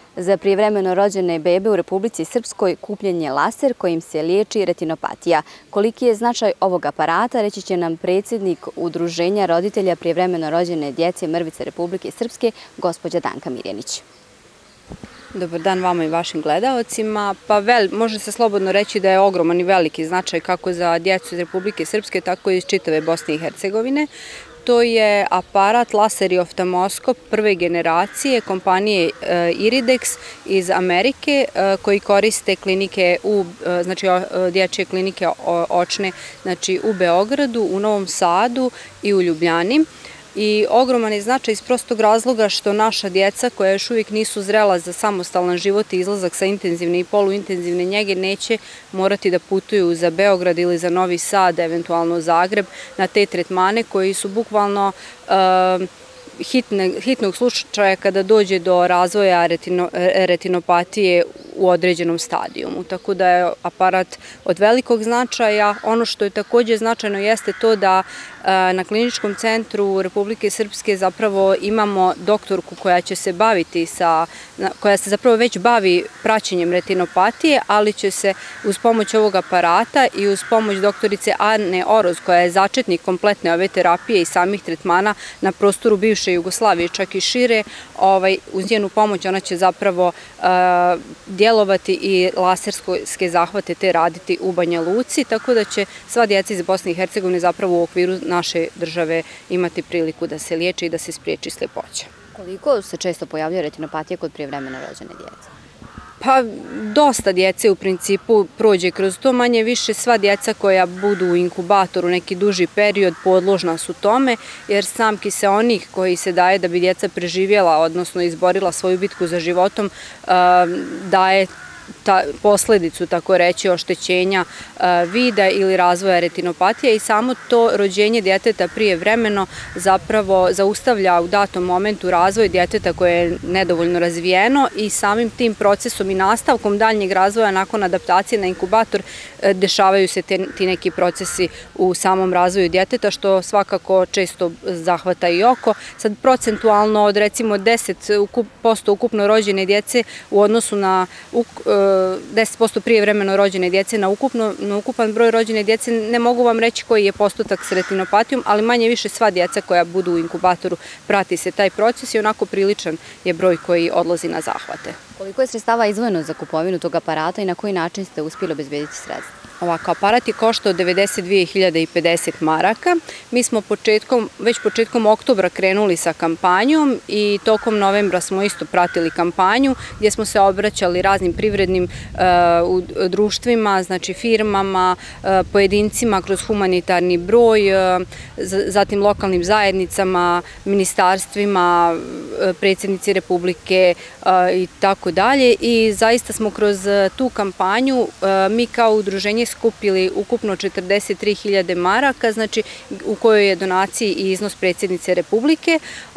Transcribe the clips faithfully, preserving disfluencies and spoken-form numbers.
Za prijevremeno rođene bebe u Republici Srpskoj kupljen je laser kojim se liječi retinopatija. Koliki je značaj ovog aparata, reći će nam predsjednik Udruženja roditelja prijevremeno rođene djece Mrvice Republike Srpske, gospođa Danka Mirjanić. Dobar dan vama i vašim gledaocima. Pa vel, može se slobodno reći da je ogroman i veliki značaj kako za djecu iz Republike Srpske, tako i iz čitave Bosne i Hercegovine. To je aparat laser i oftalmoskop prve generacije kompanije Iridex iz Amerike koji koriste klinike, u, znači dječje klinike očne, znači u Beogradu, u Novom Sadu i u Ljubljani. I ogroman je značaj iz prostog razloga što naša djeca koja još uvijek nisu zrela za samostalan život i izlazak sa intenzivne i poluintenzivne njege neće morati da putuju za Beograd ili za Novi Sad, eventualno Zagreb, na te tretmane koji su bukvalno uh, hitne, hitnog slučaja kada dođe do razvoja retino, retinopatije u određenom stadijumu. Tako da je aparat od velikog značaja. Ono što je također značajno jeste to da na Kliničkom centru Republike Srpske zapravo imamo doktorku koja će se baviti sa, koja se zapravo već bavi praćenjem retinopatije, ali će se uz pomoć ovog aparata i uz pomoć doktorice Ane Oroz, koja je začetnik kompletne ove terapije i samih tretmana na prostoru bivše Jugoslavije, čak i šire, ovaj, uz njenu pomoć ona će zapravo uh, djelovati i laserske zahvate te raditi u Banja Luci, tako da će sva djeca iz Bosne i Hercegovine zapravo u okviru naše države imati priliku da se liječi i da se spriječi sljepoća. Koliko se često pojavljuje retinopatija kod prijevremeno rođene djece? Pa dosta djece u principu prođe kroz to, manje više sva djeca koja budu u inkubatoru neki duži period podložna su tome, jer sam kiseonik koji se daje da bi djeca preživjela, odnosno izborila svoju bitku za životom, daje ta posljedicu, tako reći, oštećenja vida ili razvoja retinopatije i samo to rođenje djeteta prijevremeno zapravo zaustavlja u datom momentu razvoj djeteta koje je nedovoljno razvijeno i samim tim procesom i nastavkom daljnjeg razvoja nakon adaptacije na inkubator dešavaju se te, ti neki procesi u samom razvoju djeteta, što svakako često zahvata i oko. Sad procentualno od recimo deset posto ukupno rođene djece u odnosu na deset posto prijevremeno rođene djece na, ukupno, na ukupan broj rođene djece, ne mogu vam reći koji je postotak s retinopatijom, ali manje više sva djeca koja budu u inkubatoru prati se taj proces i onako priličan je broj koji odlazi na zahvate. Koliko je sredstava izdvojeno za kupovinu tog aparata i na koji način ste uspjeli obezbediti sredstva? Ovako, aparat je koštao devedeset dvije hiljade pedeset maraka. Mi smo početkom, već početkom oktobra krenuli sa kampanjom i tokom novembra smo isto pratili kampanju gdje smo se obraćali raznim privrednim uh, društvima, znači firmama, uh, pojedincima kroz humanitarni broj, uh, zatim lokalnim zajednicama, ministarstvima, uh, predsjednici Republike uh, i tako dalje. I zaista smo kroz uh, tu kampanju uh, mi kao udruženje skupili ukupno četrdeset tri hiljade maraka, znači u kojoj je donaciji i iznos predsjednice Republike,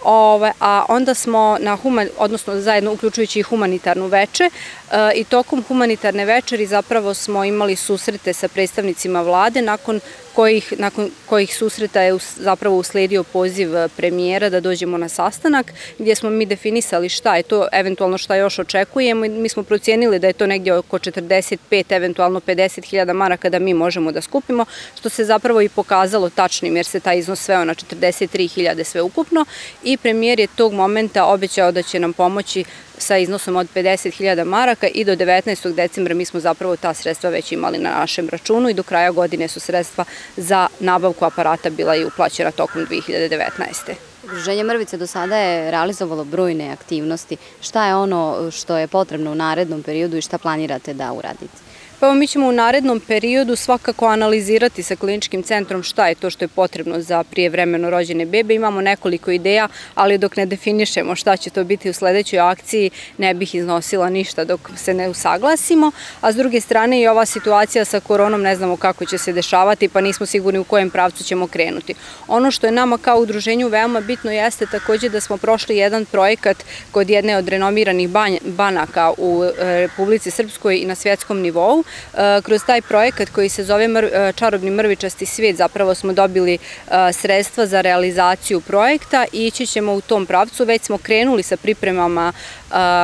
a onda smo, na human, odnosno zajedno uključujući i humanitarnu veče, i tokom humanitarne večeri zapravo smo imali susrete sa predstavnicima vlade, nakon kojih, nakon kojih susreta je zapravo uslijedio poziv premijera da dođemo na sastanak, gdje smo mi definisali šta je to, eventualno šta još očekujemo i mi smo procijenili da je to negdje oko četrdeset pet, eventualno pedeset hiljada maraka da mi možemo da skupimo, što se zapravo i pokazalo tačnim jer se taj iznos sveo na četrdeset tri hiljade sve ukupno i premijer je tog momenta obećao da će nam pomoći sa iznosom od pedeset hiljada maraka i do devetnaestog decembra mi smo zapravo ta sredstva već imali na našem računu i do kraja godine su sredstva za nabavku aparata bila i uplaćena tokom dvije hiljade devetnaeste. Udruženje Mrvice do sada je realizovalo brojne aktivnosti. Šta je ono što je potrebno u narednom periodu i šta planirate da uradite? Pa mi ćemo u narednom periodu svakako analizirati sa Kliničkim centrom šta je to što je potrebno za prijevremeno rođene bebe. Imamo nekoliko ideja, ali dok ne definišemo šta će to biti u sljedećoj akciji, ne bih iznosila ništa dok se ne usaglasimo. A s druge strane i ova situacija sa koronom ne znamo kako će se dešavati, pa nismo sigurni u kojem pravcu ćemo krenuti. Ono što je nama kao udruženju veoma bitno jeste također da smo prošli jedan projekat kod jedne od renomiranih banaka u Republici Srpskoj i na svjetskom nivou. Kroz taj projekat koji se zove Čarobni mrvičasti svijet zapravo smo dobili sredstva za realizaciju projekta i ići ćemo u tom pravcu. Već smo krenuli sa pripremama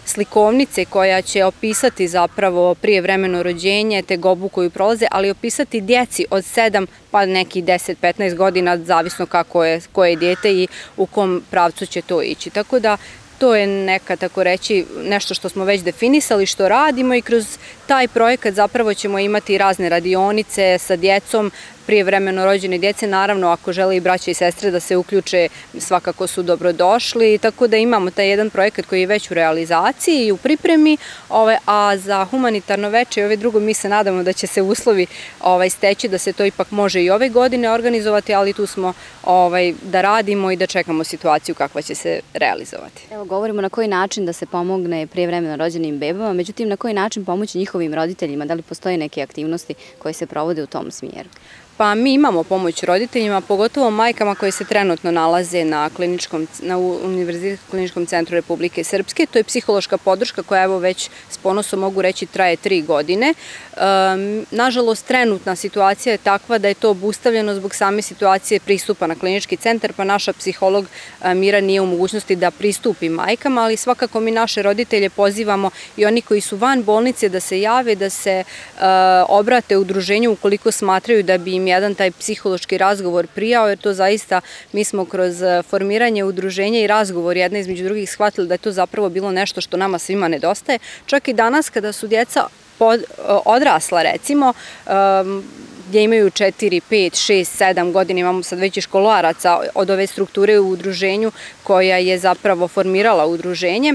slikovnice koja će opisati zapravo prijevremeno rođenje, tegobu koju prolaze, ali opisati djeci od sedam pa neki deset do petnaest godina, zavisno kako je koje dijete i u kom pravcu će to ići. Tako da to je neka, tako reći, nešto što smo već definisali, što radimo i kroz taj projekat zapravo ćemo imati razne radionice sa djecom, prijevremeno rođene djece, naravno ako žele i braća i sestre da se uključe, svakako su dobrodošli, tako da imamo taj jedan projekat koji je već u realizaciji i u pripremi, a za humanitarno veče i ove drugo mi se nadamo da će se uslovi steći, da se to ipak može i ove godine organizovati, ali tu smo da radimo i da čekamo situaciju kakva će se realizovati. Evo, govorimo na koji način da se pomogne prijevremeno rođenim bebama, međutim na koji način pomoći njihovim roditeljima, da li postoje neke aktivnosti koje se provode u tom smjeru? Pa mi imamo pomoć roditeljima, pogotovo majkama koje se trenutno nalaze na Univerzitetskom kliničkom centru Republike Srpske. To je psihološka podrška koja evo već s ponosom mogu reći traje tri godine. Nažalost, trenutna situacija je takva da je to obustavljeno zbog same situacije pristupa na klinički centar, pa naša psiholog Mira nije u mogućnosti da pristupi majkama, ali svakako mi naše roditelje pozivamo i oni koji su van bolnice da se jave, da se obrate udruženju ukoliko smatraju da bi im jedan taj psihološki razgovor prijao, jer to zaista mi smo kroz formiranje udruženja i razgovor jedna između drugih shvatili da je to zapravo bilo nešto što nama svima nedostaje. Čak i danas kada su djeca odrasla, recimo, gdje imaju četiri, pet, šest, sedam godina, imamo sad već i školaraca od ove strukture u udruženju koja je zapravo formirala udruženje.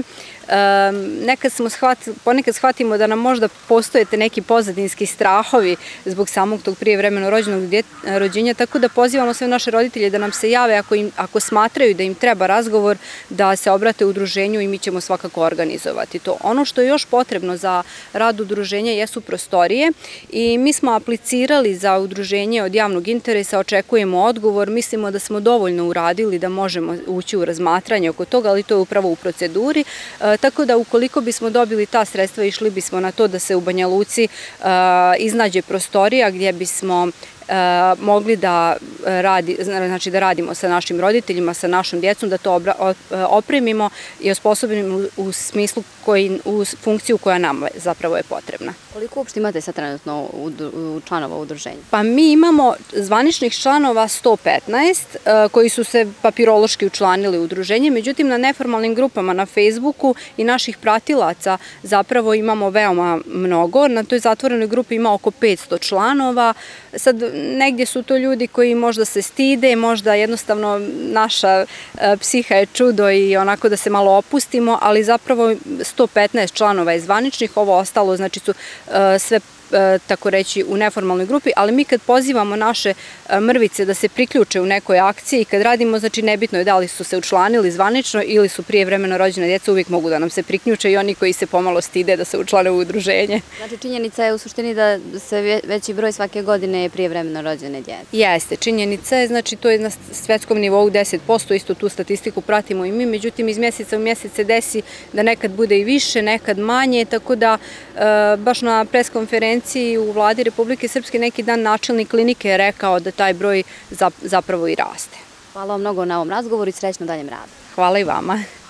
Ponekad shvatimo da nam možda postojete neki pozadinski strahovi zbog samog tog prijevremeno rođenog rođenja, tako da pozivamo sve naše roditelje da nam se jave ako smatraju da im treba razgovor, da se obrate udruženju i mi ćemo svakako organizovati to. Ono što je još potrebno za rad udruženja jesu prostorije i mi smo aplicirali za udruženje od javnog interesa, očekujemo odgovor, mislimo da smo dovoljno uradili da možemo ući u razmatranje oko toga, ali to je upravo u proceduri. Tako da ukoliko bismo dobili ta sredstva, išli bismo na to da se u Banja Luci iznađe prostorija gdje bismo mogli da radimo sa našim roditeljima, sa našom djecom, da to opremimo i osposobimo u smislu, u funkciju koja nam zapravo je potrebna. Koliko uopšte imate sad trenutno članova udruženja? Pa mi imamo zvaničnih članova sto petnaest koji su se papirološki učlanili u udruženje, međutim na neformalnim grupama na Facebooku i naših pratilaca zapravo imamo veoma mnogo. Na toj zatvorenoj grupi ima oko petsto članova. Sad negdje su to ljudi koji možda se stide, možda jednostavno naša psiha je čudo i onako da se malo opustimo, ali zapravo sto petnaest članova je zvaničnih, ovo ostalo znači su sve tako reći u neformalnoj grupi, ali mi kad pozivamo naše mrvice da se priključe u nekoj akciji, kad radimo, znači nebitno je da li su se učlanili zvanično ili su prijevremeno rođene djeca, uvijek mogu da nam se priključe i oni koji se pomalo stide da se učlane u udruženje. Znači činjenica je u suštini da se veći broj svake godine je prijevremeno rođene djece. Jeste, činjenica je, znači to je na svetskom nivou deset posto, isto tu statistiku pratimo i mi, međutim iz mjeseca u mjesec se desi da nekad bude i više, nekad manje, tako da baš na preskonferenciji u vladi Republike Srpske neki dan načelnik klinike je rekao da taj broj zapravo i raste. Hvala vam mnogo na ovom razgovoru i srećno daljem radu. Hvala i vama.